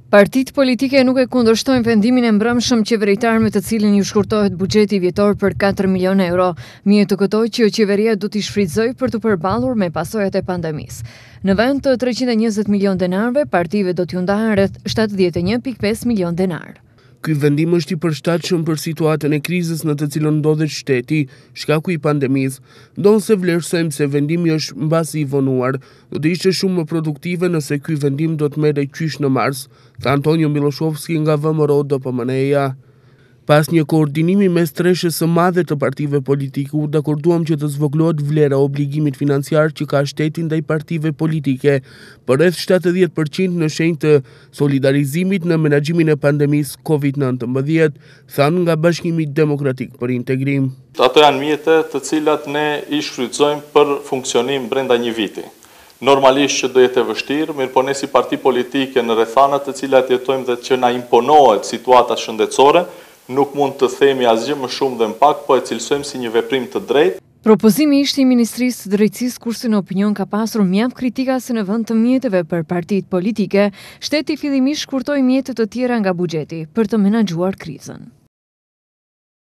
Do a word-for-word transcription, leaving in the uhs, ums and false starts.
Partitë politike nuk e kundërshtojnë vendimin e mbrëmshëm qeveritar me të cilin ju shkurtohet buxheti vjetor për katër milion euro. Mjetu këtoj që qeveria do t'i shfrytëzojë për të përballur me pasojat e pandemisë. Në vend të treqind e njëzet milion denarëve, partive do t'ju ndahen rreth shtatëdhjetë e një pikë pesë milion denar. Ky vendim është i përshtatshëm për situatën e krizës në të cilën ndodhet shteti, shkaku i pandemisë, ndonse vlerësojmë se vendimi është mbasi i vonuar, do të ishte shumë më produktive nëse ky vendim do të merrej qysh në mars, tha Antonio Miloshovski nga V M R O D P M N-ja. Pas një koordinimi mes treshës së madhe të partive politike, u dakorduam që të zvoglohet vlera e obligimit financiar që ka shteti ndaj partive politike për rreth shtatëdhjetë përqind në shenjë të solidarizimit në menaxhimin e pandemisë COVID nëntëmbëdhjetë, thanë nga Bashkimi Demokratik për Integrim. Ato janë mjete të cilat ne i shfrytëzojmë për funksionim brenda një viti. Normalisht që do jetë e vështirë, mirë po ne si parti politike në rrethanat të cilat jetojmë dhe që na imponohet situata shëndetësore, nuk mund të themi asgjë më shumë dhe më pak, po e cilësojmë si një veprim të drejtë. Propozimi ishte i Ministrisë së Drejtësisë, kurse në opinion ka pasur mjaft kritika se në vend të mjeteve për partitë politike, shteti fillimisht shkurtoi mjete të tjera nga buxheti për të menaxhuar krizën.